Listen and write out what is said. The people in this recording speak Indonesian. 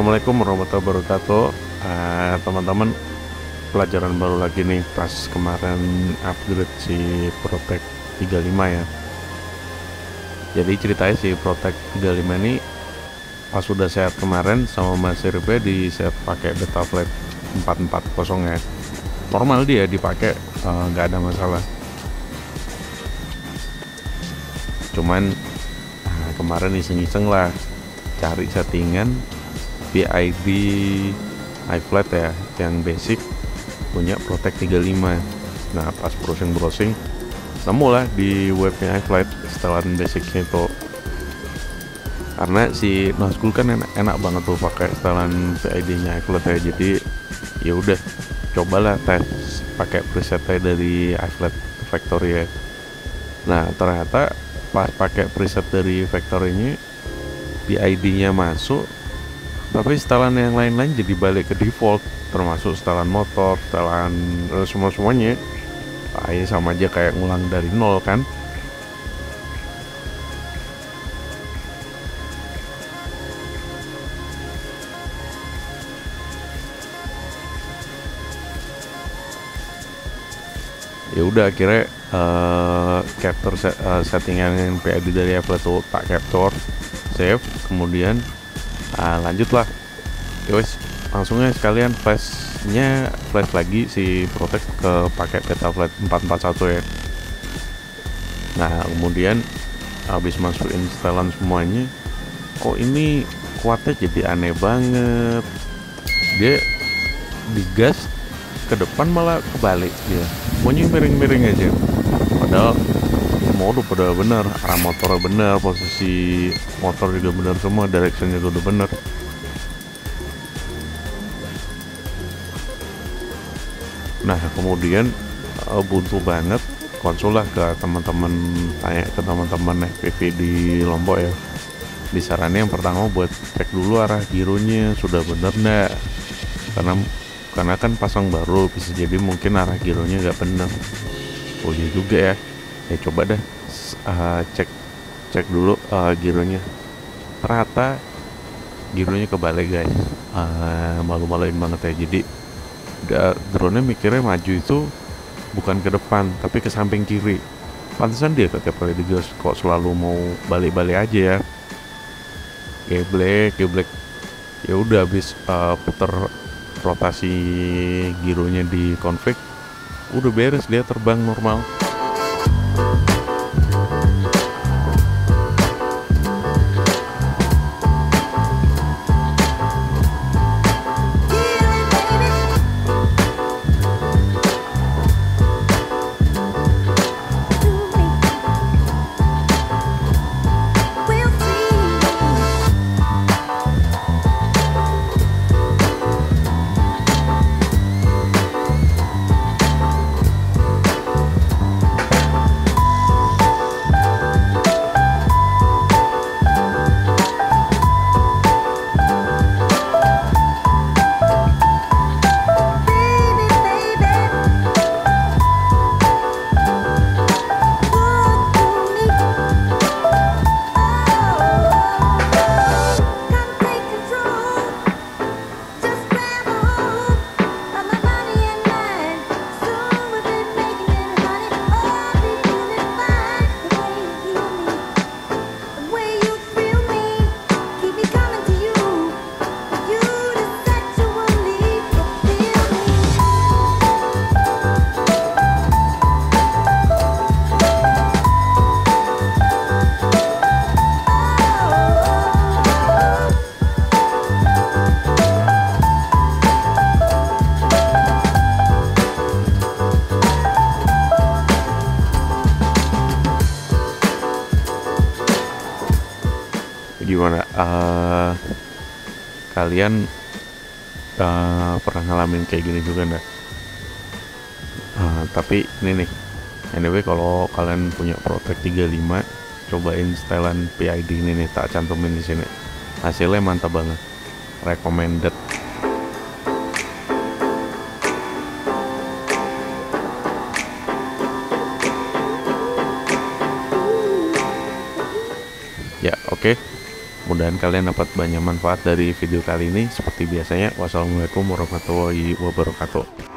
Assalamualaikum warahmatullahi wabarakatuh. Teman-teman, pelajaran baru lagi nih pas kemarin upgrade si Protect 35 ya. Jadi ceritanya si Protect 35 ini pas sudah sehat kemarin sama Mas RP di set pakai Betaflight 440 ya. Normal dia dipakai, nggak ada masalah. Cuman kemarin iseng-iseng lah cari settingan PID iFlight ya yang basic punya Protect 35. Nah pas browsing nemu lah di webnya iFlight setelan basicnya itu, karena si Nazgul kan enak banget tuh pakai setelan PID-nya iFlight ya. Jadi ya udah cobalah tes pakai presetnya dari iFlight Factory ya. Nah ternyata pas pakai preset dari Factory-nya PID-nya masuk, tapi setelan yang lain-lain jadi balik ke default, termasuk setelan motor, setelan semuanya. Ya sama aja kayak ngulang dari nol kan. Ya udah akhirnya capture settingan PID dari Apple tuh tak capture, save, kemudian lanjutlah. Yowes, langsungnya sekalian flash lagi si Protect ke pakai Betaflight 441 ya. Nah kemudian habis masukin setelan semuanya, kok ini kuatnya jadi aneh banget. Dia digas ke depan malah kebalik dia, pokoknya miring-miring aja. Padahal mode udah bener, arah motornya bener, posisi motor juga bener semua, direction juga udah bener. Nah kemudian buntu banget, konsul lah ke teman-teman, tanya ke teman-teman FPV di Lombok ya. Disaranin yang pertama buat cek dulu arah gironya sudah bener nggak, karena kan pasang baru, bisa jadi mungkin arah gironya nggak bener. Oh iya juga ya, coba deh cek dulu gironya. Ternyata gironya kebalik guys. Malu-maluin banget ya. Jadi drone-nya mikirnya maju itu bukan ke depan tapi ke samping kiri. Pantesan dia ketika kali digas kok selalu mau balik-balik aja ya. Geblek. Ya udah habis puter rotasi gironya di config, udah beres, dia terbang normal. Gimana kalian pernah ngalamin kayak gini juga enggak? Tapi ini nih, anyway, kalau kalian punya Protect 35, cobain setelan PID ini nih, tak cantumin di sini. Hasilnya mantap banget, recommended. Ya oke. Mudahan kalian dapat banyak manfaat dari video kali ini. Seperti biasanya, wassalamualaikum warahmatullahi wabarakatuh.